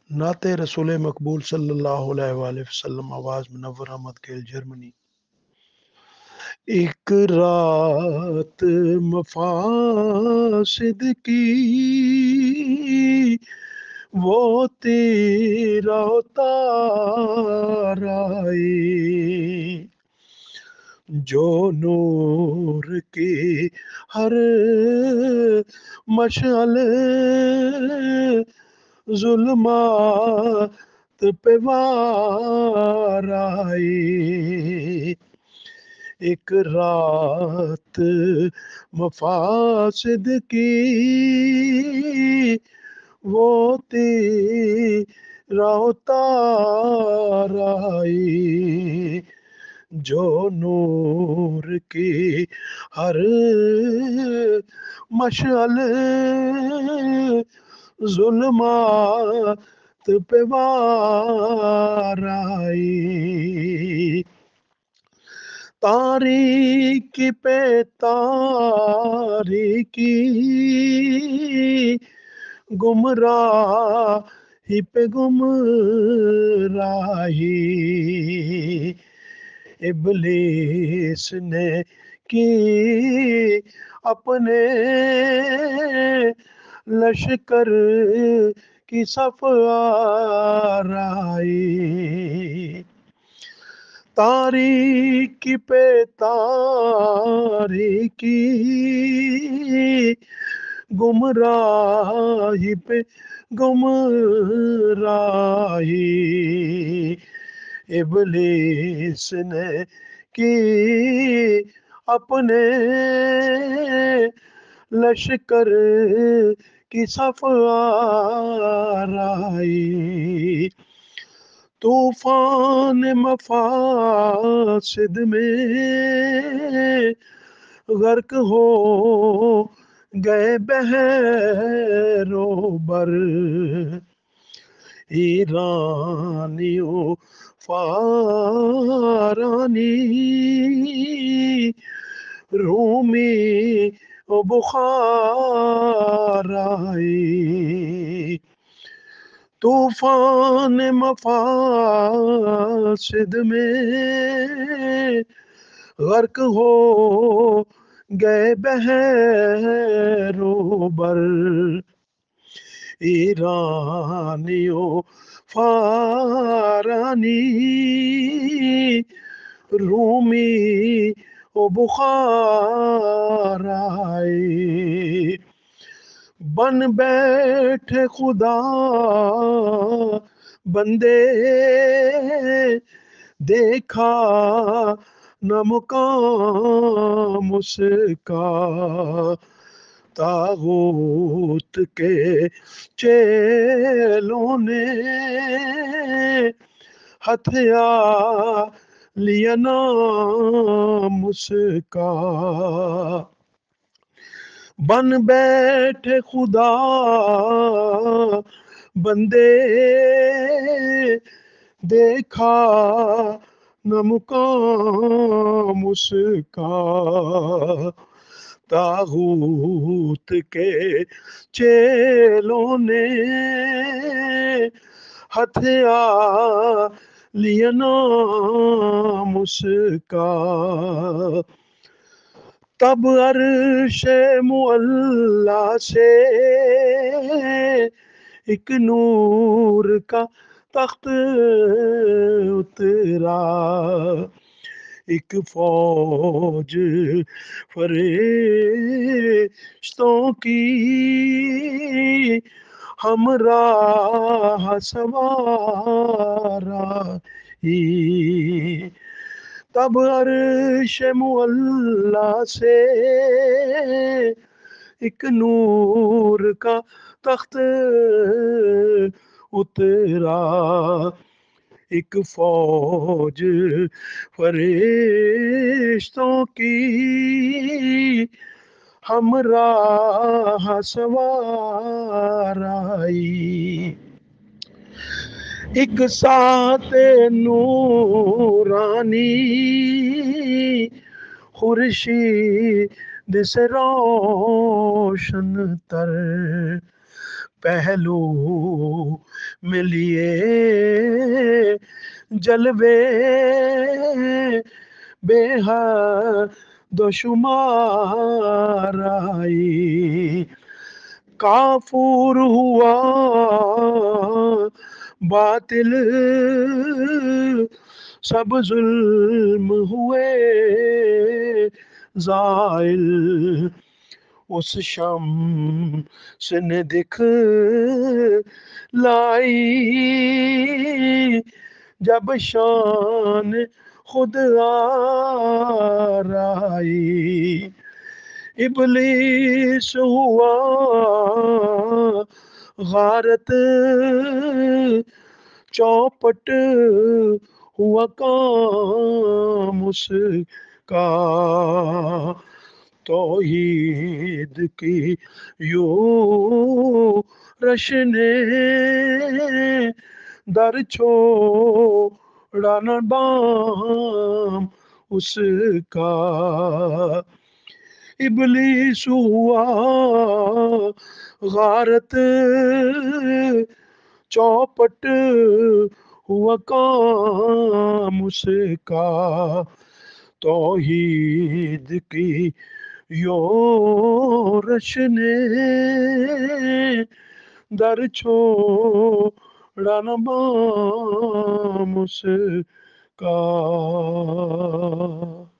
نعت رسول مقبول صلی اللہ علیہ وآلہ وسلم، آواز منور احمد گیل، جرمنی۔ ایک رات مفاسد کی وہ تیرا اتارائے، جو نور کی ہر مشعل ظلمات پہ وار آئی۔ ایک رات مفاسد کی وہ تیرا اتار آئی، جو نور کی ہر مشعل ظلمات پہ وار آئی۔ تاریکی پہ تاریکی، گمراہی پہ گمراہی، ابلیس نے کی اپنے لشکر کی صف آرائی۔ تاریکی پہ تاریکی، گمراہی پہ گمراہی، ابلیس نے کی اپنے لشکر کی صف آرائی۔ طوفان مفاسد میں غرق ہو گئے بحر و بر، ایرانیوں فارانی رومی و بخارائی۔ طوفان مفاسد میں غرق ہو گئے بحر و بر، ایرانیوں فارانی رومی و بخارائی۔ بن بیٹھے خدا بندے، دیکھا نہ مقام اس کا، طاغوت کے چیلوں نے ہتھیا لیا نام اس کا۔ بن بیٹھے خدا بندے، دیکھا نہ مقام اس کا، طاغوت کے چیلوں نے ہتھیا لیا نام اس کا۔ تب عرش معلا سے ایک نور کا تخت اترا، ایک فوج فرشتوں کی ہمراہ سوار آئی۔ تب عرش معلا سے ایک نور کا تخت اترا، ایک فوج فرشتوں کی ہمراہ سوار آئی۔ ایک ساتھ نورانی خورشید سے روشن تر، پہلو میں لیے جلوے بے حد و شمار آئی، کافور ہوا باطل سب ظلم ہوئے زائل، اس شمس نے دکھ لائی جب شان خود آرائی، ابلیس ہوا غارت چوپٹ ہوا کام اس کا، توحید کی یوں رشنے در چھوڑا نہ بام اس کا، ابلیس ہوا غارت چوپٹ ہوا کام اس کا، توحید کی یوں رشنے در چھوڑا نہ بام اس کا۔